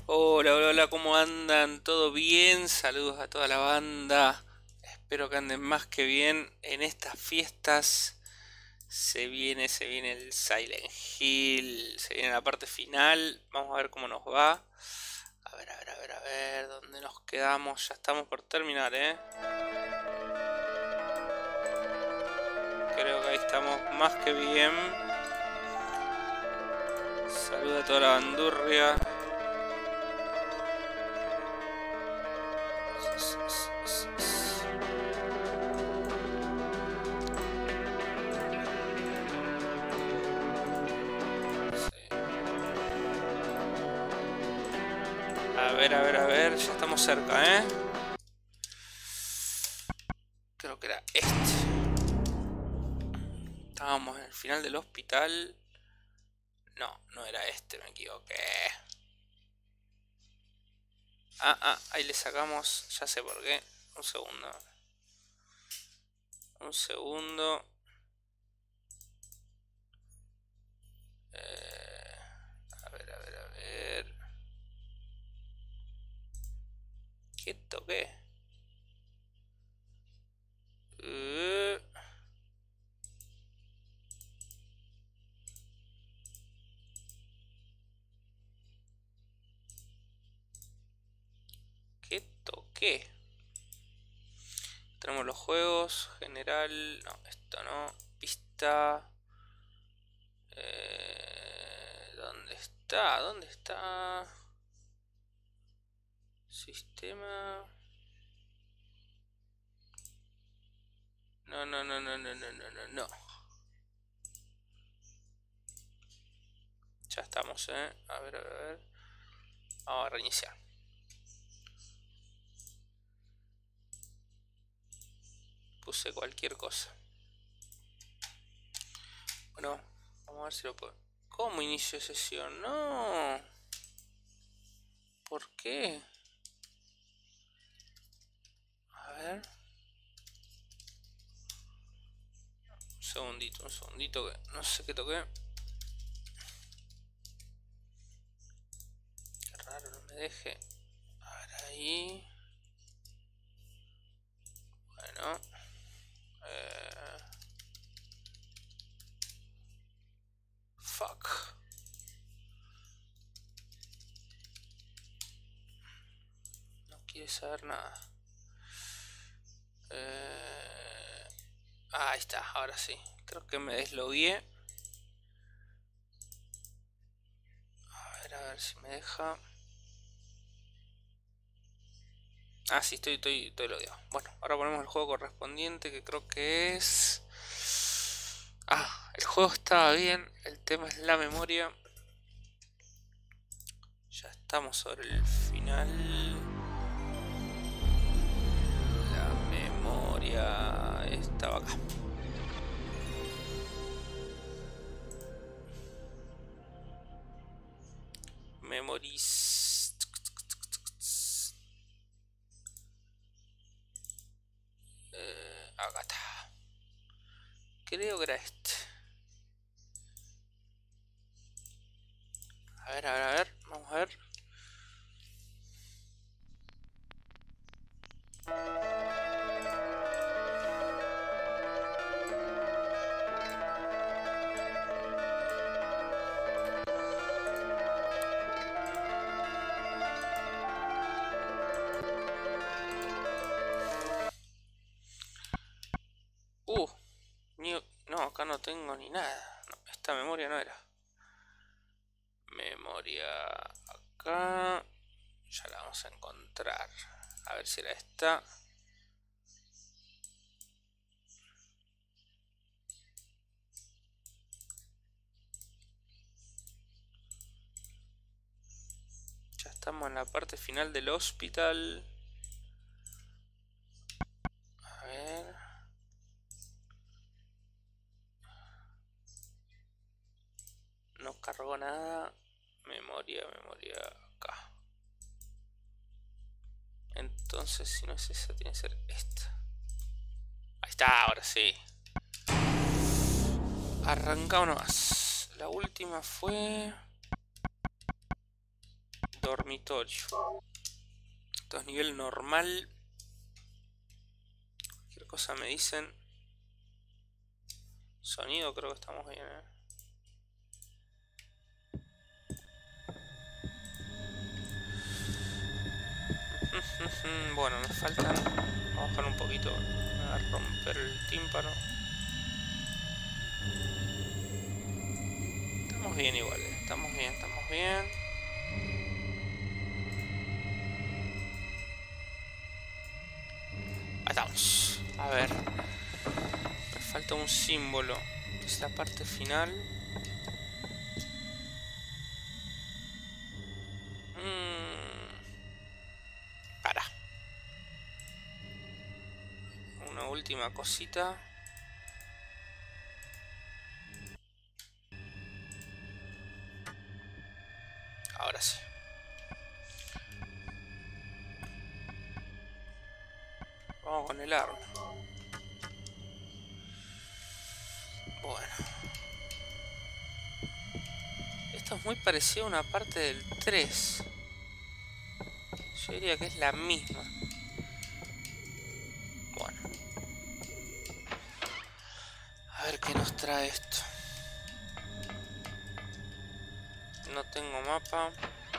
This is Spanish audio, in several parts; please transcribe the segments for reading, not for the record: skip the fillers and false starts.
Hola, hola, hola, ¿cómo andan? ¿Todo bien? Saludos a toda la banda. Espero que anden más que bien en estas fiestas. Se viene el Silent Hill, se viene la parte final. Vamos a ver cómo nos va. A ver, ¿dónde nos quedamos? Ya estamos por terminar, ¿eh? Creo que ahí estamos más que bien. Saludos a toda la bandurria. A ver, ya estamos cerca, ¿eh? Creo que era este. Estábamos en el final del hospital. No, no era este, me equivoqué. Ahí le sacamos, ya sé por qué. Un segundo. Un segundo. A ver. ¿Qué toqué? Eh, ¿Qué toqué? Tenemos los juegos, general. No, esto no. Pista. ¿Dónde está? ¿Dónde está? Sistema. No. Ya estamos, A ver. Vamos a reiniciar. Puse cualquier cosa. Bueno, vamos a ver si lo puedo. ¿Cómo inicio sesión? No. ¿Por qué? A ver. Un segundito que no sé qué toqué. Qué raro, no me deje. A ver ahí. Bueno. Fuck. No quiere saber nada. Ahí está, ahora sí. Creo que me deslogué. A ver si me deja. Ah, sí, estoy logueado. Bueno, ahora ponemos el juego correspondiente, que creo que es... el juego estaba bien, el tema es la memoria. Ya estamos sobre el final. La memoria estaba acá. Memories. Acá está. Creo que era este. A ver. Vamos a ver. No, acá no tengo ni nada. No, esta memoria no era. Memoria acá. Ya la vamos a encontrar. A ver si era esta. Ya estamos en la parte final del hospital. A ver. No cargó nada. Memoria acá. Entonces, si no es esa, tiene que ser esta. Ahí está, ahora sí. Arrancamos nomás. La última fue... dormitorio. Esto es nivel normal. Cualquier cosa me dicen. Sonido creo que estamos bien, ¿eh? Bueno, me faltan. Vamos a bajar un poquito. Me va a romper el tímpano. Estamos bien igual, estamos bien, estamos bien. Ahí estamos. A ver. Me falta un símbolo. Es la parte final. Para. Una última cosita. Ahora sí. Vamos con el arma. Bueno. Esto es muy parecido a una parte del 3. Yo diría que es la misma. Bueno. A ver qué nos trae esto. No tengo mapa.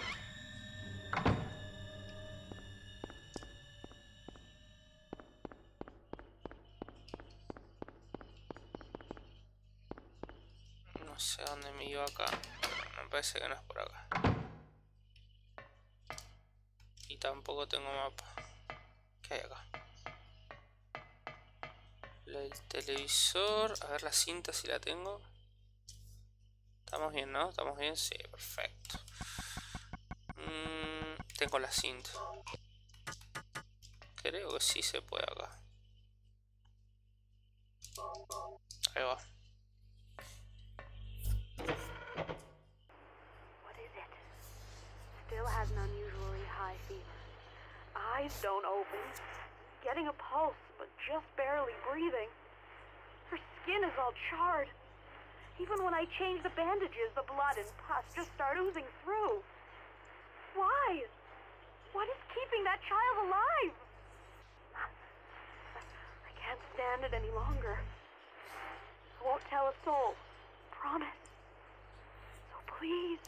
No sé dónde me iba acá. Pero me parece que no es por acá. Y tampoco tengo mapa. ¿Qué hay acá? El televisor. A ver la cinta si la tengo. ¿Estamos bien, no? ¿Estamos bien? Sí, perfecto. Tengo la cinta. Creo que sí se puede acá. Ahí va. What is it? Still has an unusually high fever. Eyes don't open. Getting a pulse, but just barely breathing. Her skin is all charred. Even when I change the bandages, the blood and pus just start oozing through. Why? What is keeping that child alive? I can't stand it any longer. I won't tell a soul. Promise. So please.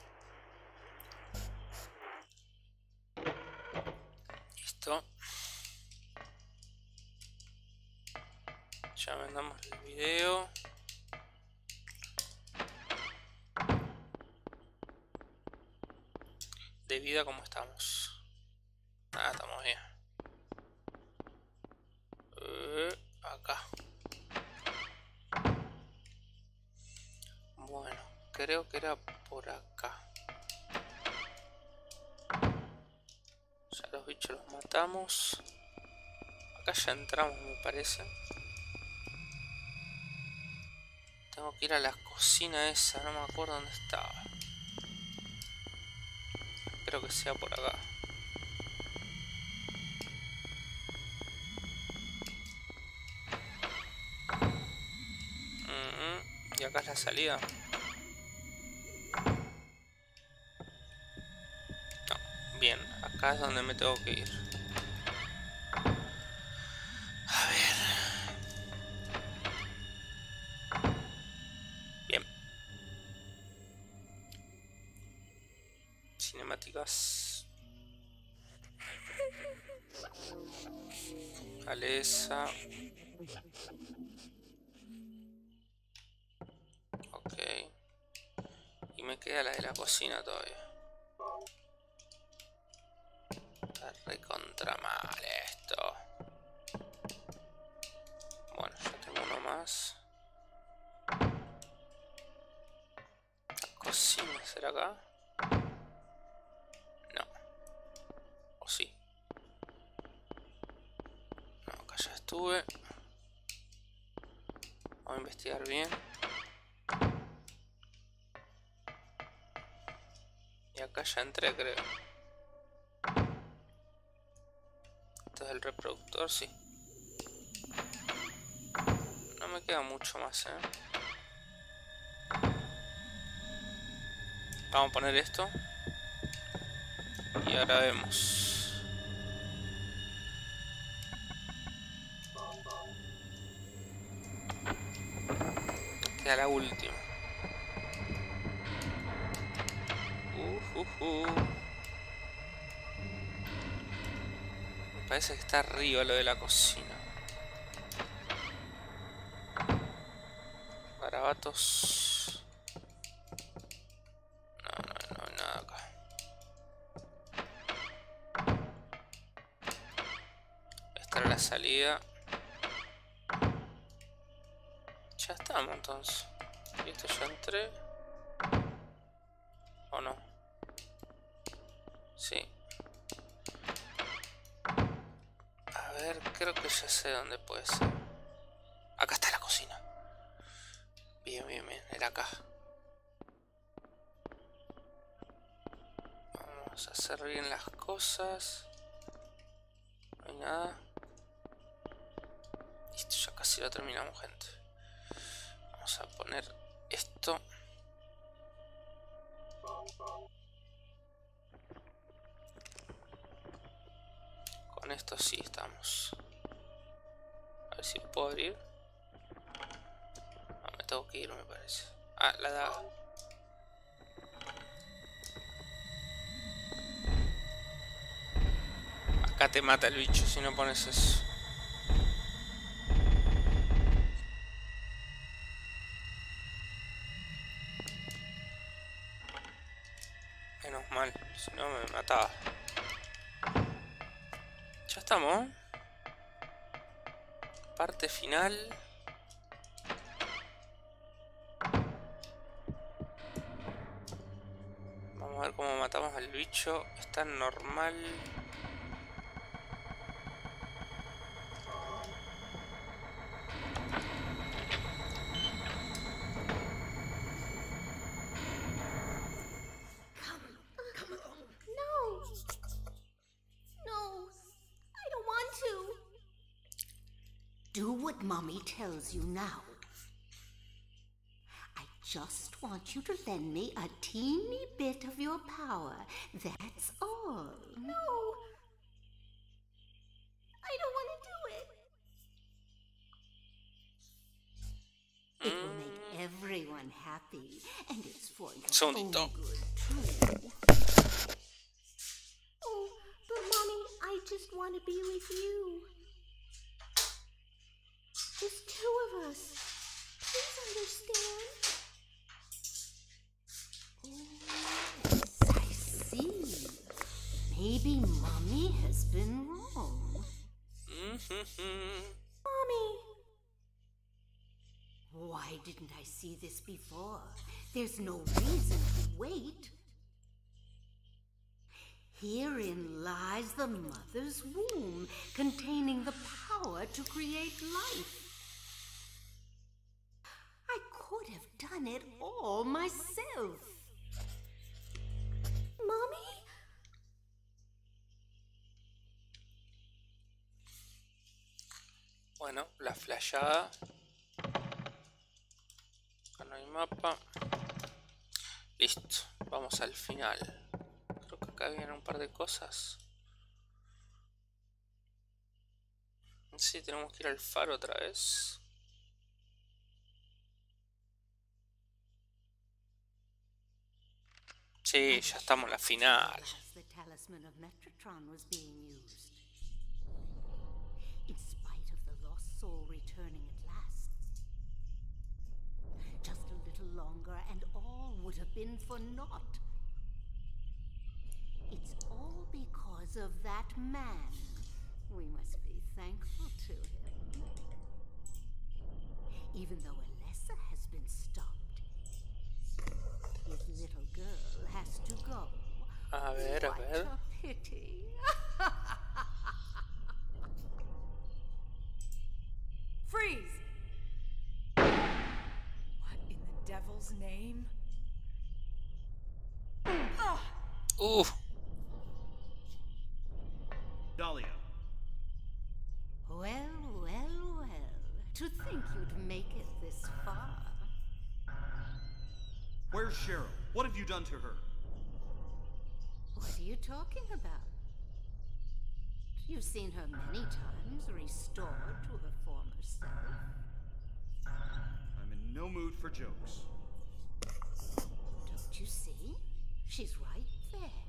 Listo. Ya mandamos el video. De vida, ¿cómo estamos? Nada, estamos bien. Acá. Bueno, creo que era por acá. Ya los bichos los matamos. Acá ya entramos, me parece. Tengo que ir a la cocina esa, no me acuerdo dónde estaba. Espero que sea por acá. Y acá es la salida. No, bien, acá es donde me tengo que ir. A ver. Bien. Cinemáticas. Alesa. Ok. Y me queda la de la cocina todavía. Está recontra mal esto. Bueno, ya tengo uno más. La cocina, ¿será acá? No. ¿O sí? No, acá ya estuve. Vamos a investigar bien. Y acá ya entré, creo. Esto es el reproductor, sí. No me queda mucho más, Vamos a poner esto. Y ahora vemos. Queda la última. Me parece que está arriba lo de la cocina. Garabatos. No, nada acá. Esta era la salida. Ya estamos entonces. Y esto ya entré. ¿O no? Sí. A ver, creo que ya sé dónde puede ser. Acá está la cocina. Bien, era acá. Vamos a hacer bien las cosas. No hay nada. Listo, ya casi lo terminamos, gente. Vamos a poner esto. Con esto sí estamos. A ver si lo puedo abrir. No, me tengo que ir, me parece. Ah, la daga. Acá te mata el bicho si no pones eso. Menos mal, si no me mataba. Ya estamos. Parte final. Vamos a ver cómo matamos al bicho. Está normal. Do what Mommy tells you now. I just want you to lend me a teeny bit of your power. That's all. No. I don't want to do it. It will make everyone happy, and it's for your Sonito. own good too. Oh, but Mommy, I just want to be with you. There's two of us. Please understand. Yes, I see. Maybe Mommy has been wrong. Mommy. Why didn't I see this before? There's no reason to wait. Herein lies the mother's womb, containing the power to create life. I could have done it all myself. Mommy? Bueno, la flashada. Acá no hay mapa. Listo, vamos al final. Creo que acá vienen un par de cosas. Sí, tenemos que ir al faro otra vez. Sí, ya estamos en la final. The talisman of Metatron was being used. In spite of the lost soul returning at last. Just a little longer and all would have been for naught. It's all because of that man. We must be thankful to him. Even though Alessa has been stopped, his little girl has to go. A ver, a ver. What a pity. Freeze! What in the devil's name? Dahlia. Well, well, well. To think you'd make it this far. Where's Cheryl? What have you done to her? What are you talking about? You've seen her many times restored to her former self. I'm in no mood for jokes. Don't you see? She's right there.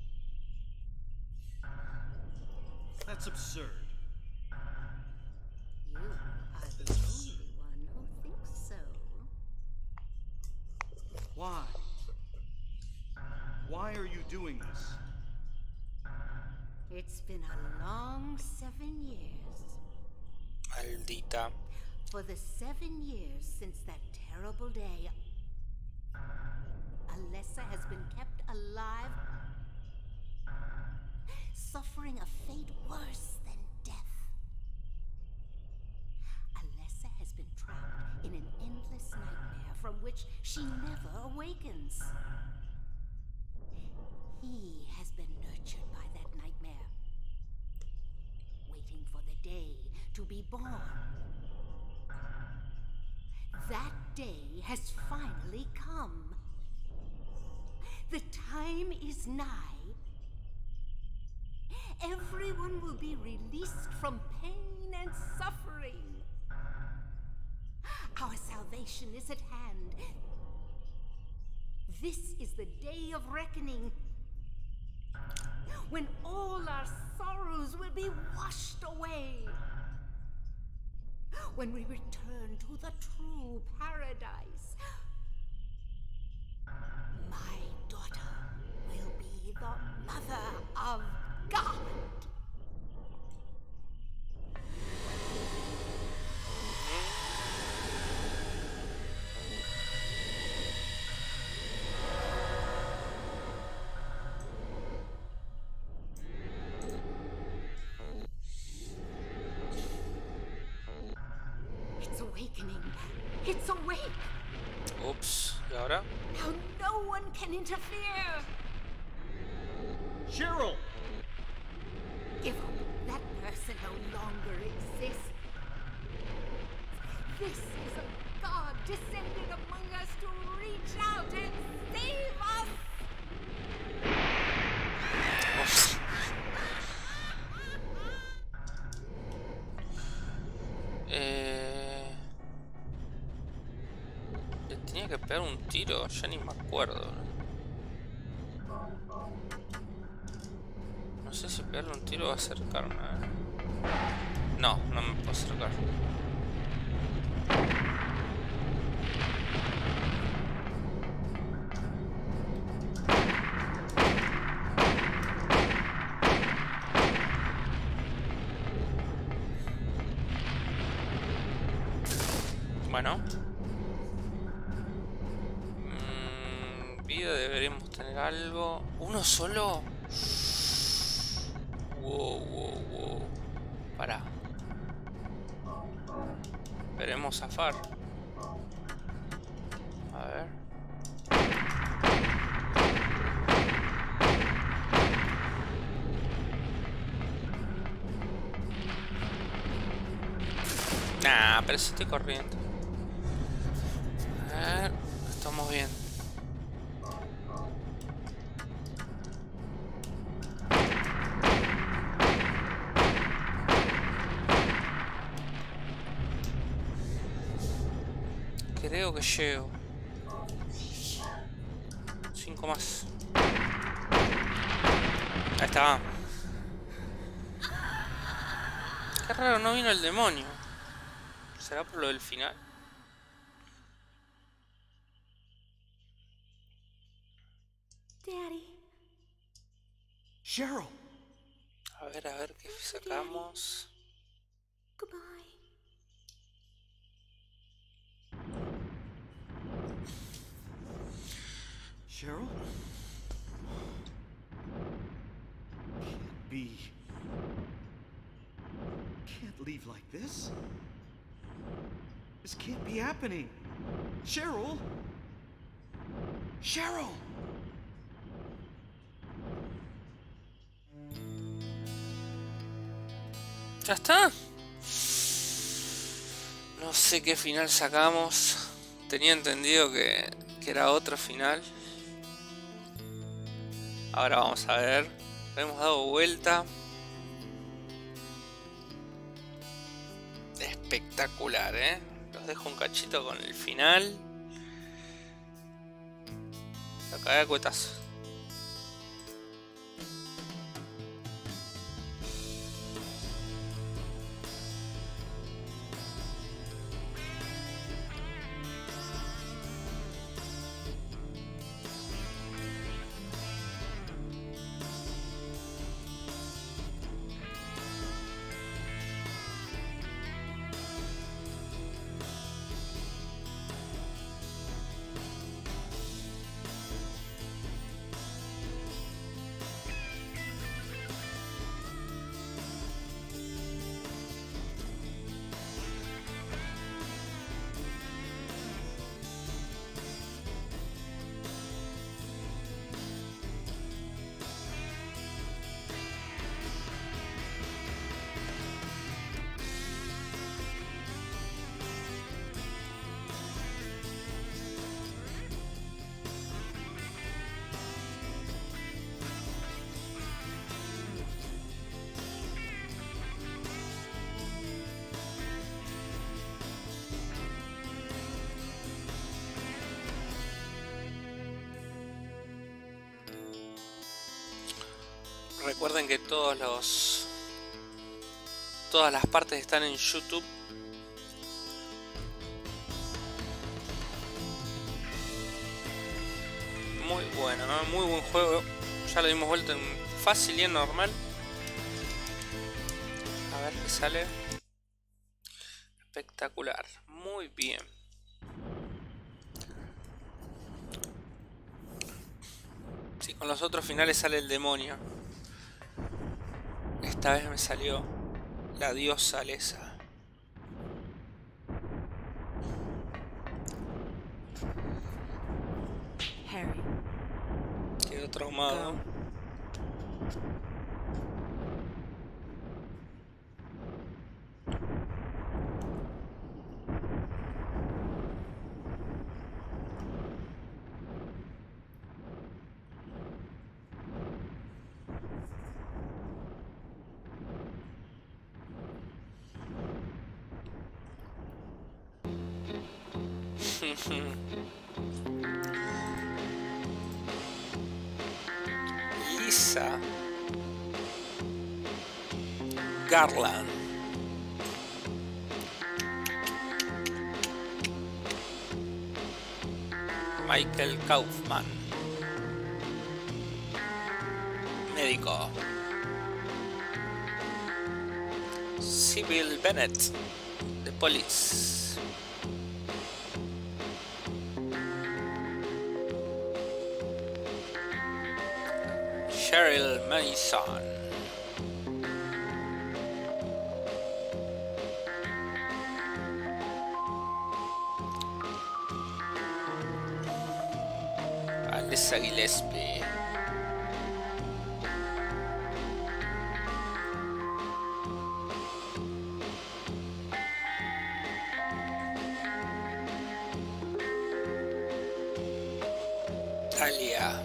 That's absurd. You are the only one who thinks so. Why? Why are you doing this? It's been a long 7 years. Maldita. For the 7 years since that terrible day, Alessa has been kept alive, suffering a fate worse than death. Alessa has been trapped in an endless nightmare from which she never awakens. He has been nurtured by that nightmare, waiting for the day to be born. That day has finally come. The time is nigh. Everyone will be released from pain and suffering. Our salvation is at hand. This is the day of reckoning, when all our sorrows will be washed away. When we return to the true paradise, my daughter will be the Mother of God. It's awakening. It's awake. Ups, ¿y ahora? Now no one can interfere. Cheryl! Give up. That person no longer exists. This is a God descended among us to reach out and save us. Ups. Le tenía que pegar un tiro, ya ni me acuerdo. No sé si pegarle un tiro o acercarme. No, no me puedo acercar. Bueno. Vida, deberíamos tener algo. ¿Uno solo? Wow. Pará. Veremos zafar. A ver. Nah, pero si estoy corriendo. A ver, estamos bien. Creo que llego. 5 más. Ahí está. Qué raro, no vino el demonio. ¿Será por lo del final? Daddy. Cheryl! A ver qué sacamos. Goodbye. Cheryl? Can't be. Can't leave like this. This can't be happening. Cheryl? Cheryl! ¿Ya está? No sé qué final sacamos. Tenía entendido que era otro final. Ahora vamos a ver. Lo hemos dado vuelta. Espectacular, ¿eh? Los dejo un cachito con el final. La cagué a cuetazo. Recuerden que todas las partes están en YouTube. Muy bueno, ¿no? Muy buen juego. Ya lo dimos vuelta en fácil y en normal. A ver qué sale. Espectacular. Muy bien. Sí, con los otros finales sale el demonio. Esta vez me salió la diosa Lesa. Harry. Quedó traumado. Go. Lisa Garland. Michael Kaufman. Médico. Sybil Bennett. The Police. Cheryl Mason. Alyssa Gillespie. Talia.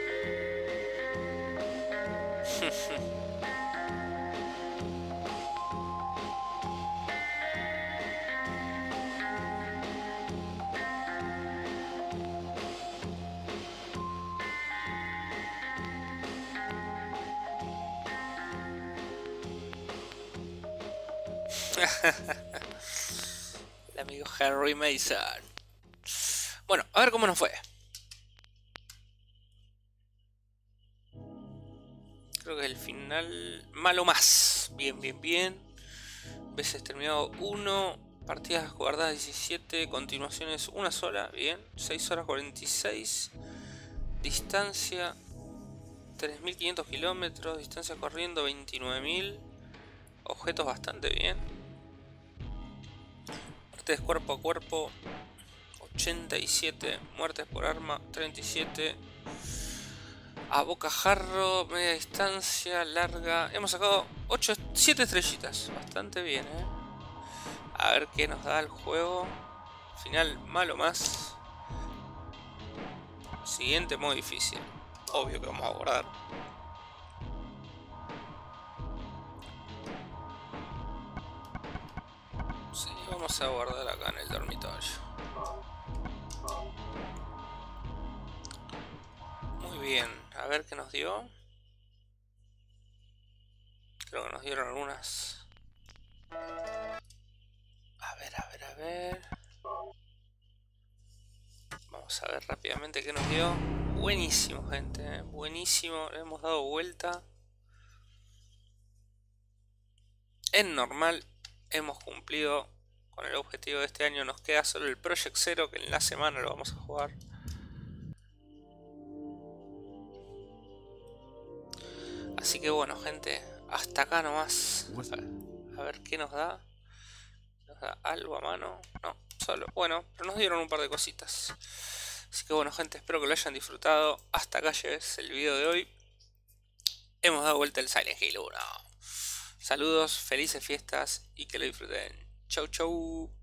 El amigo Harry Mason. Bueno, a ver cómo nos fue. Creo que el final malo más. Bien, bien, bien. Veces terminado 1. Partidas guardadas 17. Continuaciones una sola. Bien. 6 horas 46. Distancia 3.500 kilómetros. Distancia corriendo 29.000. Objetos bastante bien. Muertes cuerpo a cuerpo 87. Muertes por arma 37. A bocajarro, media distancia, larga. Hemos sacado 7 estrellitas. Bastante bien, ¿eh? A ver qué nos da el juego. Final malo más. Siguiente, muy difícil. obvio que vamos a guardar. Sí, vamos a guardar acá en el dormitorio. Muy bien, a ver qué nos dio. Creo que nos dieron algunas. A ver. Vamos a ver rápidamente qué nos dio. Buenísimo, gente, buenísimo. Le hemos dado vuelta. En normal hemos cumplido con el objetivo de este año. Nos queda solo el Project Zero, que en la semana lo vamos a jugar. Así que bueno, gente, hasta acá nomás. A ver qué nos da. ¿Nos da algo a mano? No, solo. Bueno, pero nos dieron un par de cositas. Así que bueno, gente, espero que lo hayan disfrutado. Hasta acá llegues el video de hoy. Hemos dado vuelta el Silent Hill 1. Saludos, felices fiestas y que lo disfruten. Chau, chau.